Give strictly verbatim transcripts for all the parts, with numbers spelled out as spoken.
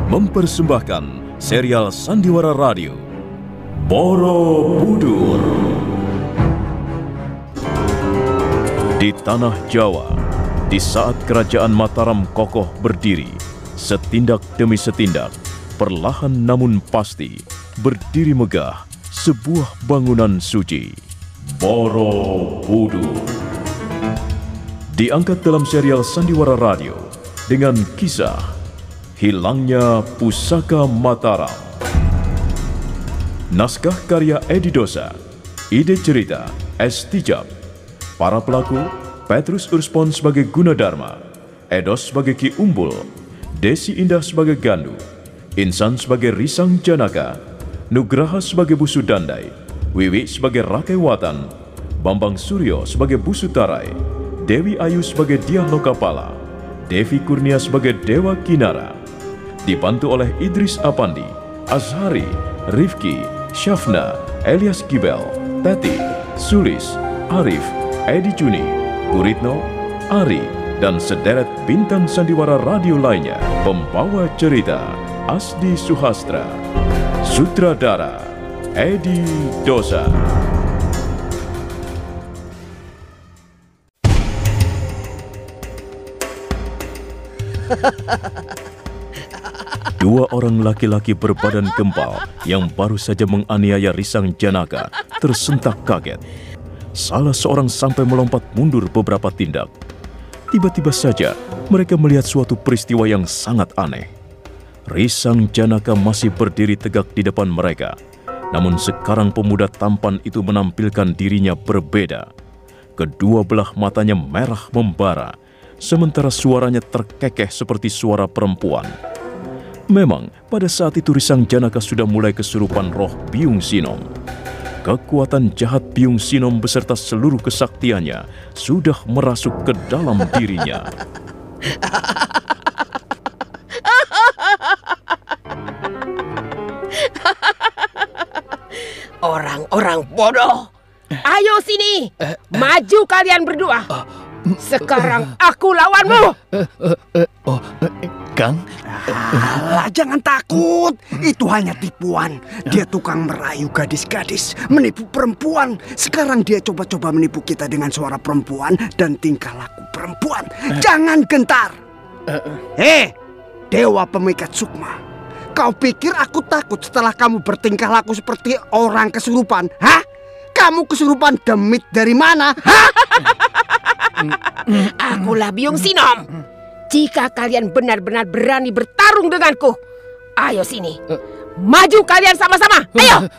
mempersembahkan serial Sandiwara Radio Borobudur. Di tanah Jawa, di saat kerajaan Mataram kokoh berdiri, setindak demi setindak, perlahan namun pasti, berdiri megah sebuah bangunan suci, Borobudur. Diangkat dalam serial Sandiwara Radio dengan kisah Hilangnya Pusaka Mataram. Naskah karya Edi Dosa, ide cerita S. Tijab. Para pelaku, Petrus Urspon sebagai Gunadarma, Edos sebagai Ki Umbul, Desi Indah sebagai Gandu, Insan sebagai Risang Janaka, Nugraha sebagai Busu Dandai, Wiwi sebagai Rakai Watan, Bambang Suryo sebagai Busu Tarai, Dewi Ayu sebagai Diah Lokapala, Devi Kurnia sebagai Dewa Kinara. Dibantu oleh Idris Apandi, Azhari, Rifki, Syafna, Elias Gibel, Teti, Sulis, Arif, Edi Juni, Guritno, Ari, dan sederet bintang sandiwara radio lainnya. Pembawa cerita Asdi Suhastra, sutradara Edi Dosa. Dua orang laki-laki berbadan gempal yang baru saja menganiaya Risang Janaka tersentak kaget. Salah seorang sampai melompat mundur beberapa tindak. Tiba-tiba saja mereka melihat suatu peristiwa yang sangat aneh. Risang Janaka masih berdiri tegak di depan mereka. Namun sekarang pemuda tampan itu menampilkan dirinya berbeda. Kedua belah matanya merah membara, sementara suaranya terkekeh seperti suara perempuan. Memang pada saat itu Risang Janaka sudah mulai kesurupan roh Biung Sinom. Kekuatan jahat Biung Sinom beserta seluruh kesaktiannya sudah merasuk ke dalam dirinya. Orang-orang bodoh, ayo sini, maju kalian berdua. Sekarang aku lawanmu. Oh, Kang. Alah, jangan takut. Itu hanya tipuan. Dia tukang merayu gadis-gadis, menipu perempuan. Sekarang dia coba-coba menipu kita dengan suara perempuan dan tingkah laku perempuan. Jangan gentar. Hei, Dewa Pemikat Sukma. Kau pikir aku takut setelah kamu bertingkah laku seperti orang kesurupan? Hah? Kamu kesurupan demit dari mana? Hah? Akulah Biung Sinom. Jika kalian benar-benar berani bertarung denganku, ayo sini. Maju kalian sama-sama. Ayo.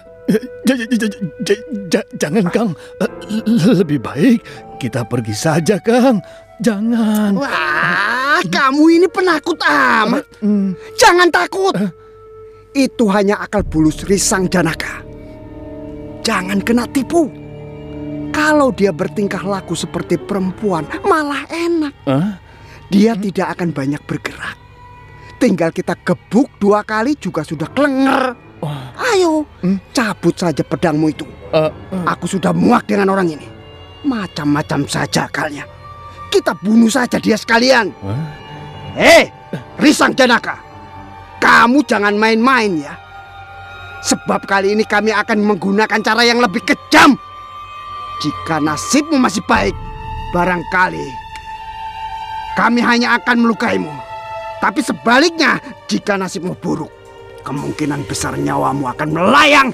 Jangan, Kang. Lebih baik kita pergi saja, Kang. Jangan. Wah, kamu ini penakut amat. Jangan takut. Itu hanya akal bulus Risang Janaka. Jangan kena tipu. Kalau dia bertingkah laku seperti perempuan, malah enak. Huh? Dia hmm? tidak akan banyak bergerak. Tinggal kita gebuk dua kali juga sudah kelenger. Oh. Ayo, hmm? cabut saja pedangmu itu. Uh, uh. Aku sudah muak dengan orang ini. Macam-macam saja akalnya. Kita bunuh saja dia sekalian. Huh? Hei, Risang Janaka. Kamu jangan main-main ya. Sebab kali ini kami akan menggunakan cara yang lebih kejam. Jika nasibmu masih baik, barangkali kami hanya akan melukaimu. Tapi sebaliknya, jika nasibmu buruk, kemungkinan besar nyawamu akan melayang.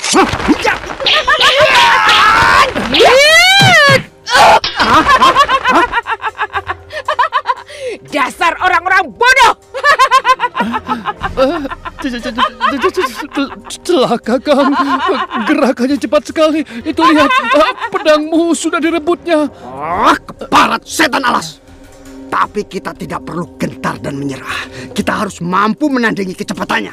Dasar orang-orang bodoh. Celaka, Kang. Gerakannya cepat sekali. Itu lihat, pedangmu sudah direbutnya. Oh, keparat setan alas. Tapi kita tidak perlu gentar dan menyerah. Kita harus mampu menandingi kecepatannya.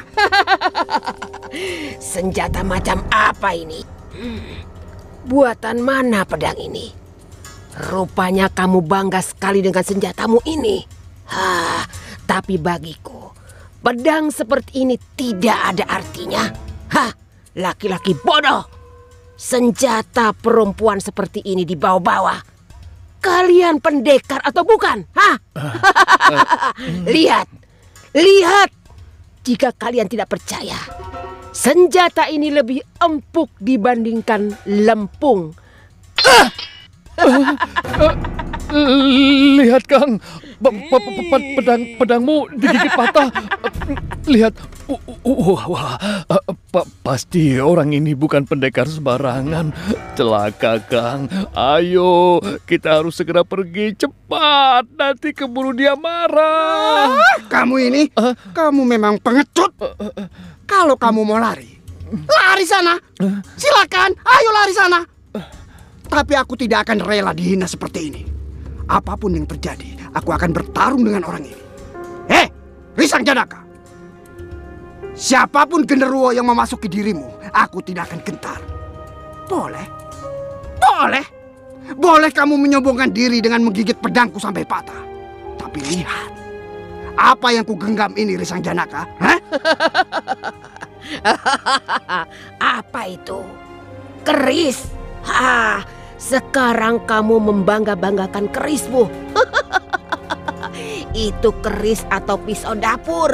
Senjata macam apa ini? Buatan mana pedang ini? Rupanya kamu bangga sekali dengan senjatamu ini. Hah, tapi bagiku, pedang seperti ini tidak ada artinya. Hah, laki-laki bodoh. Senjata perempuan seperti ini dibawa-bawa. Kalian pendekar atau bukan? Hah? Lihat, lihat. jika kalian tidak percaya, senjata ini lebih empuk dibandingkan lempung. Uh, uh, uh, lihat Kang, pedang pedangmu digigit patah. Lihat, wah, wah, pasti orang ini bukan pendekar sembarangan. Celaka Kang, ayo kita harus segera pergi cepat. Nanti keburu dia marah. Kamu ini, uh, kamu memang pengecut. Uh, uh, uh, Kalau kamu mau lari, lari sana. Silakan, ayo lari sana. Tapi aku tidak akan rela dihina seperti ini. Apapun yang terjadi, aku akan bertarung dengan orang ini. Hei, Risang Janaka. Siapapun genderuwo yang memasuki dirimu, aku tidak akan gentar. Boleh? Boleh? Boleh kamu menyombongkan diri dengan menggigit pedangku sampai patah. Tapi lihat, apa yang ku genggam ini, Risang Janaka? Hah? Apa itu? Keris? Ha, sekarang kamu membangga-banggakan kerismu. Itu keris atau pisau dapur.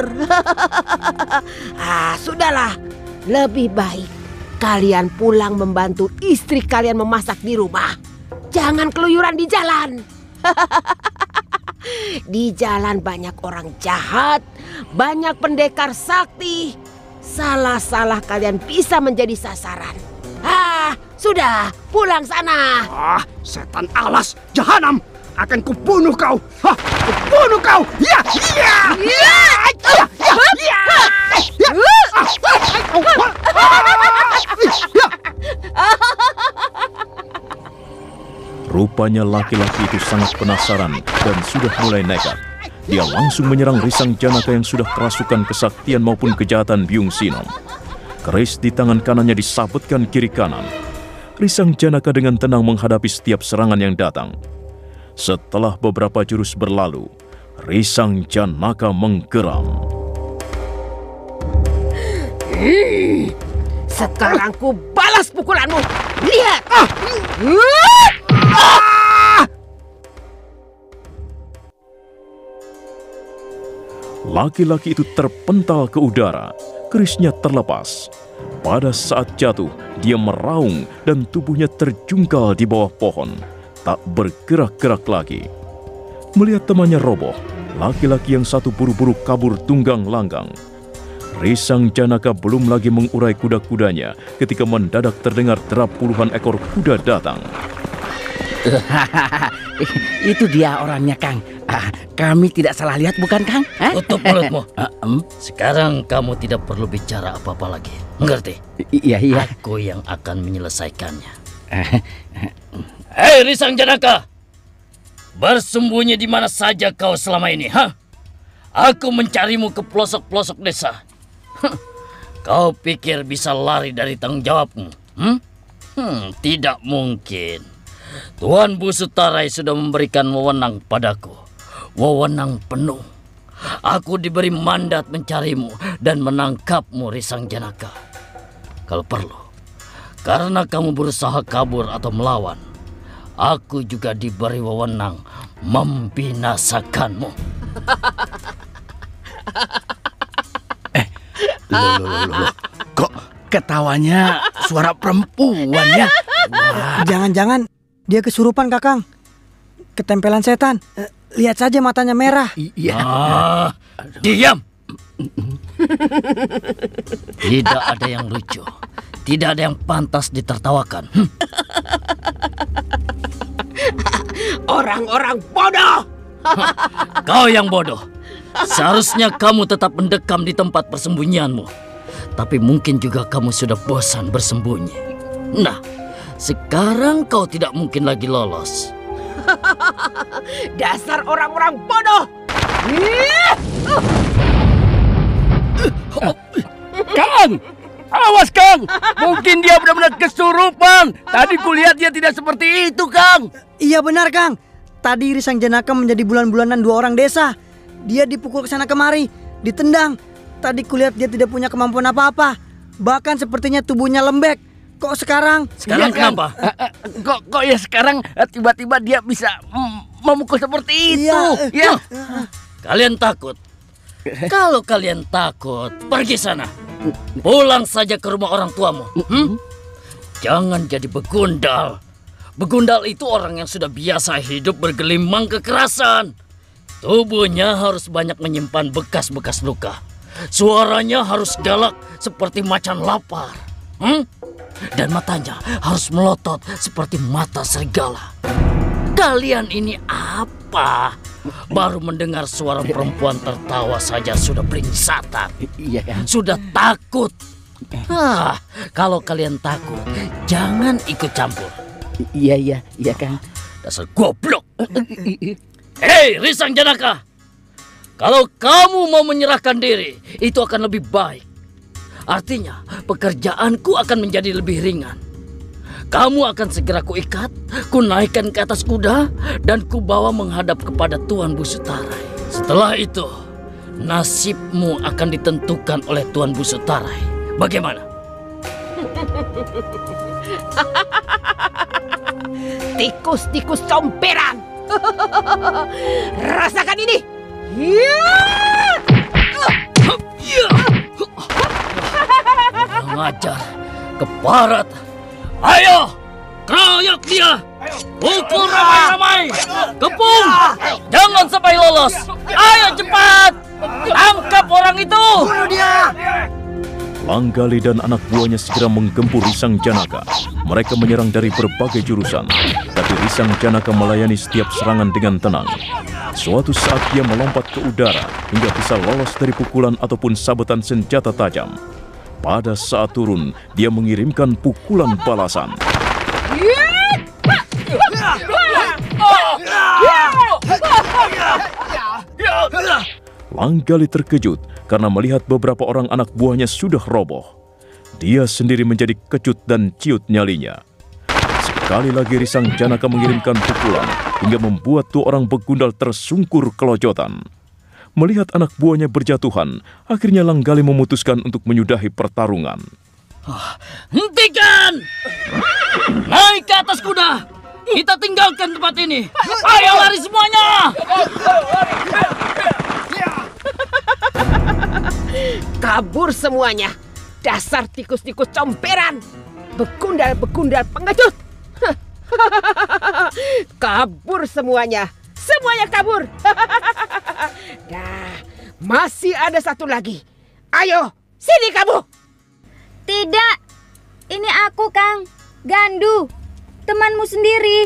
Ah, sudahlah. Lebih baik kalian pulang membantu istri kalian memasak di rumah. Jangan keluyuran di jalan. Di jalan banyak orang jahat, banyak pendekar sakti. Salah-salah kalian bisa menjadi sasaran. Ah, sudah, pulang sana. Ah, setan alas jahanam. Akan kubunuh kau. Hah, kubunuh kau. Ya, ya, ya, ya, ya, ya. Rupanya laki-laki itu sangat penasaran dan sudah mulai nekat. Dia langsung menyerang Risang Janaka yang sudah kerasukan kesaktian maupun kejahatan Byung Sinom. Keris di tangan kanannya disabetkan kiri kanan. Risang Janaka dengan tenang menghadapi setiap serangan yang datang. Setelah beberapa jurus berlalu, Risang Janaka menggeram. Hmm, sekarang ku balas pukulanmu. Lihat. Ah. Ah. Laki-laki itu terpental ke udara. Kerisnya terlepas. Pada saat jatuh, dia meraung dan tubuhnya terjungkal di bawah pohon. Tak bergerak-gerak lagi. Melihat temannya roboh, laki-laki yang satu buru-buru kabur tunggang langgang. Risang Janaka belum lagi mengurai kuda-kudanya ketika mendadak terdengar derap puluhan ekor kuda datang. Itu dia orangnya, Kang. Ah, kami tidak salah lihat, bukan, Kang? Hah? Tutup mulutmu. Sekarang kamu tidak perlu bicara apa-apa lagi. Mengerti? Iya, iya. Aku yang akan menyelesaikannya. Hei Risang Janaka, bersembunyi di mana saja kau selama ini, ha? Aku mencarimu ke pelosok-pelosok desa. Kau pikir bisa lari dari tanggung jawabmu? Hmm? Hmm, tidak mungkin. Tuan Busutarai sudah memberikan wewenang padaku. Wewenang penuh. Aku diberi mandat mencarimu dan menangkapmu, Risang Janaka. Kalau perlu, karena kamu berusaha kabur atau melawan, aku juga diberi wewenang membinasakanmu. Eh, loh, loh, loh, loh. Kok ketawanya suara perempuan ya? Jangan-jangan dia kesurupan, Kakang. Ketempelan setan. Eh, lihat saja matanya merah. Iya. Ah, diam. Tidak ada yang lucu. Tidak ada yang pantas ditertawakan. Hm. Orang-orang bodoh. Kau yang bodoh. Seharusnya kamu tetap mendekam di tempat persembunyianmu. Tapi mungkin juga kamu sudah bosan bersembunyi. Nah, sekarang kau tidak mungkin lagi lolos. Dasar orang-orang bodoh. Kang! Awas, Kang! Mungkin dia benar-benar kesurupan. Tadi kulihat dia tidak seperti itu, Kang. Iya benar, Kang. Tadi Risang Janaka menjadi bulan-bulanan dua orang desa. Dia dipukul ke sana kemari, ditendang. Tadi kulihat dia tidak punya kemampuan apa-apa. Bahkan sepertinya tubuhnya lembek. Kok sekarang? Sekarang Iya, Kang. kenapa? Uh, uh, kok kok ya sekarang uh, tiba-tiba dia bisa mm, memukul seperti itu? Iya. Ya. Kalian takut? Kalau kalian takut, pergi sana. Pulang saja ke rumah orang tuamu. Hmm? Jangan jadi begundal. Begundal itu orang yang sudah biasa hidup bergelimang kekerasan. Tubuhnya harus banyak menyimpan bekas-bekas luka. Suaranya harus galak seperti macan lapar. Hmm? Dan matanya harus melotot seperti mata serigala. Kalian ini apa? Baru mendengar suara perempuan tertawa saja sudah beringsatan. Iya kan? Sudah takut. Ah, kalau kalian takut, jangan ikut campur. Iya iya iya Kang. Dasar goblok. Hei, Risang Janaka. Kalau kamu mau menyerahkan diri, itu akan lebih baik. Artinya, pekerjaanku akan menjadi lebih ringan. Kamu akan segera kuikat, ku naikkan ke atas kuda, dan ku bawa menghadap kepada Tuan Busutarai. Setelah itu, nasibmu akan ditentukan oleh Tuan Busutarai. Bagaimana? Tikus-tikus comperan. Rasakan ini. Mengajar keparat. Ayo, keroyok dia. Pukul ramai-ramai. Kepung. Jangan sampai lolos. Ayo cepat. Tangkap orang itu. Bunuh dia! Langgali dan anak buahnya segera menggempur Risang Janaka. Mereka menyerang dari berbagai jurusan, tapi Risang Janaka melayani setiap serangan dengan tenang. Suatu saat dia melompat ke udara hingga bisa lolos dari pukulan ataupun sabetan senjata tajam. Pada saat turun, dia mengirimkan pukulan balasan. Langgali terkejut karena melihat beberapa orang anak buahnya sudah roboh. Dia sendiri menjadi kecut dan ciut nyalinya. Sekali lagi Risang Janaka mengirimkan pukulan hingga membuat dua orang begundal tersungkur kelojotan. Melihat anak buahnya berjatuhan, akhirnya Langgali memutuskan untuk menyudahi pertarungan. Hentikan! Naik ke atas kuda! Kita tinggalkan tempat ini! Ayo lari semuanya! Kabur semuanya. Dasar tikus-tikus comperan. Begundal-begundal pengecut. Kabur semuanya. Semuanya kabur. Dah, masih ada satu lagi. Ayo, sini kamu. Tidak. Ini aku, Kang. Gandu. Temanmu sendiri.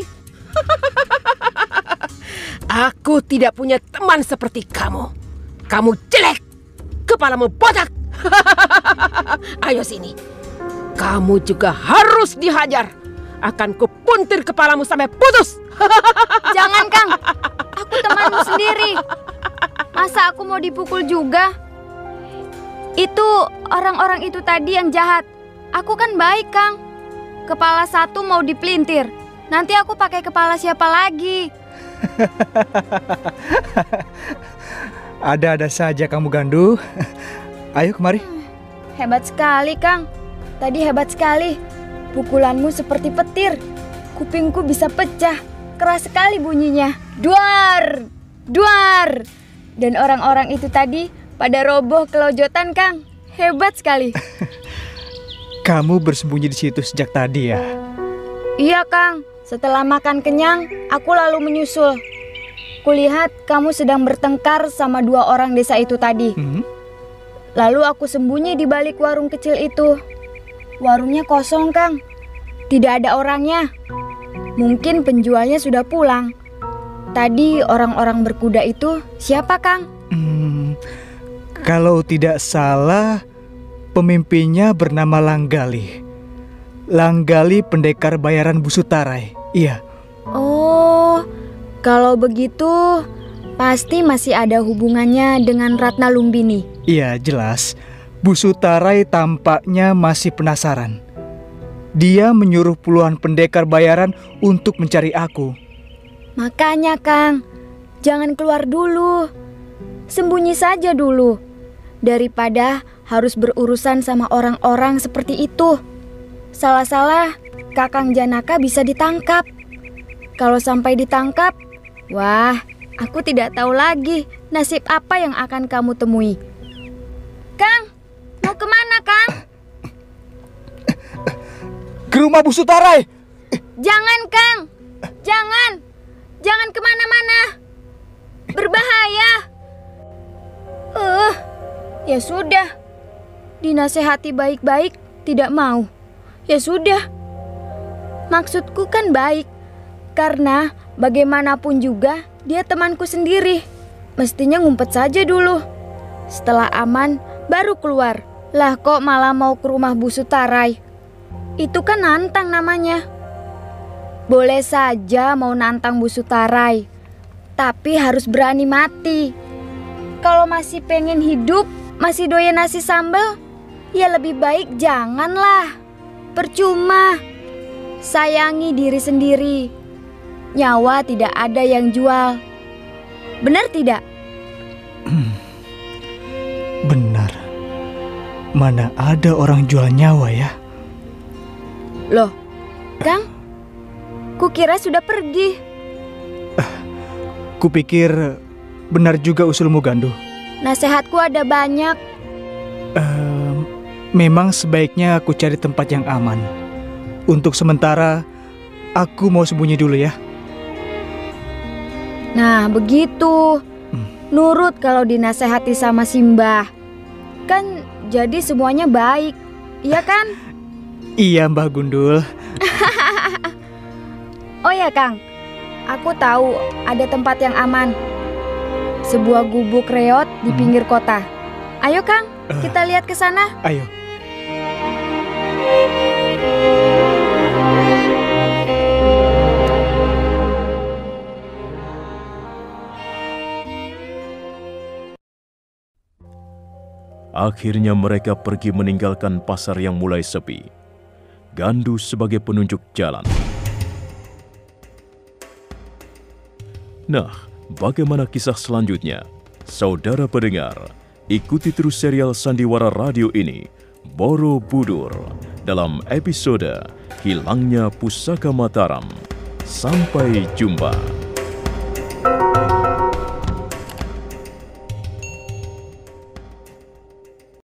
Aku tidak punya teman seperti kamu. Kamu jelek. Kepalamu botak. Ayo sini. Kamu juga harus dihajar. Akan kupuntir kepalamu sampai putus. Jangan, Kang. Aku temanmu sendiri. Masa aku mau dipukul juga? Itu orang-orang itu tadi yang jahat. Aku kan baik, Kang. Kepala satu mau dipelintir. Nanti aku pakai kepala siapa lagi? Ada-ada saja kamu, Gandu. Ayo kemari. Hebat sekali, Kang. Tadi hebat sekali. Pukulanmu seperti petir. Kupingku bisa pecah. Keras sekali bunyinya. Duar! Duar! Dan orang-orang itu tadi pada roboh kelojotan, Kang. Hebat sekali. Kamu bersembunyi di situ sejak tadi ya? Iya, Kang. Setelah makan kenyang, aku lalu menyusul. Kulihat kamu sedang bertengkar sama dua orang desa itu tadi. Hmm? Lalu aku sembunyi di balik warung kecil itu. Warungnya kosong, Kang. Tidak ada orangnya. Mungkin penjualnya sudah pulang. Tadi orang-orang berkuda itu siapa, Kang? Hmm, kalau tidak salah, pemimpinnya bernama Langgali. Langgali pendekar bayaran Busutarai. Iya. Oh, kalau begitu pasti masih ada hubungannya dengan Ratna Lumbini. Iya, jelas. Busutarai tampaknya masih penasaran. Dia menyuruh puluhan pendekar bayaran untuk mencari aku. Makanya, Kang, jangan keluar dulu. Sembunyi saja dulu. Daripada harus berurusan sama orang-orang seperti itu. Salah-salah, Kakang Janaka bisa ditangkap. Kalau sampai ditangkap, wah, aku tidak tahu lagi nasib apa yang akan kamu temui? Kang, mau kemana, Kang? Ke rumah Bu Sutarai. Jangan, Kang. Jangan. Jangan kemana-mana. Berbahaya. Uh, ya sudah. Dinasehati baik-baik, tidak mau. Ya sudah. Maksudku kan baik. Karena bagaimanapun juga dia temanku sendiri. Mestinya ngumpet saja dulu. Setelah aman, baru keluar. Lah kok malah mau ke rumah Bu Sutarai? Itu kan nantang namanya. Boleh saja mau nantang Bu Sutarai, tapi harus berani mati. Kalau masih pengen hidup, masih doyan nasi sambal, ya lebih baik janganlah. Percuma. Sayangi diri sendiri. Nyawa tidak ada yang jual. Benar tidak? Benar. Mana ada orang jual nyawa ya? Loh, Kang? Kukira sudah pergi. Uh, kupikir benar juga usulmu, Gandu. Nasihatku ada banyak. Uh, memang sebaiknya aku cari tempat yang aman. Untuk sementara, aku mau sembunyi dulu ya. Nah, begitu. Nurut kalau dinasehati sama Simbah. Kan jadi semuanya baik. Iya kan? Iya, Mbah Gundul. Oh ya, Kang. Aku tahu ada tempat yang aman. Sebuah gubuk reot di pinggir kota. Ayo, Kang, kita lihat ke sana. Ayo. Akhirnya mereka pergi meninggalkan pasar yang mulai sepi. Gandu sebagai penunjuk jalan. Nah, bagaimana kisah selanjutnya? Saudara pendengar, ikuti terus serial Sandiwara Radio ini, Borobudur, dalam episode Hilangnya Pusaka Mataram. Sampai jumpa.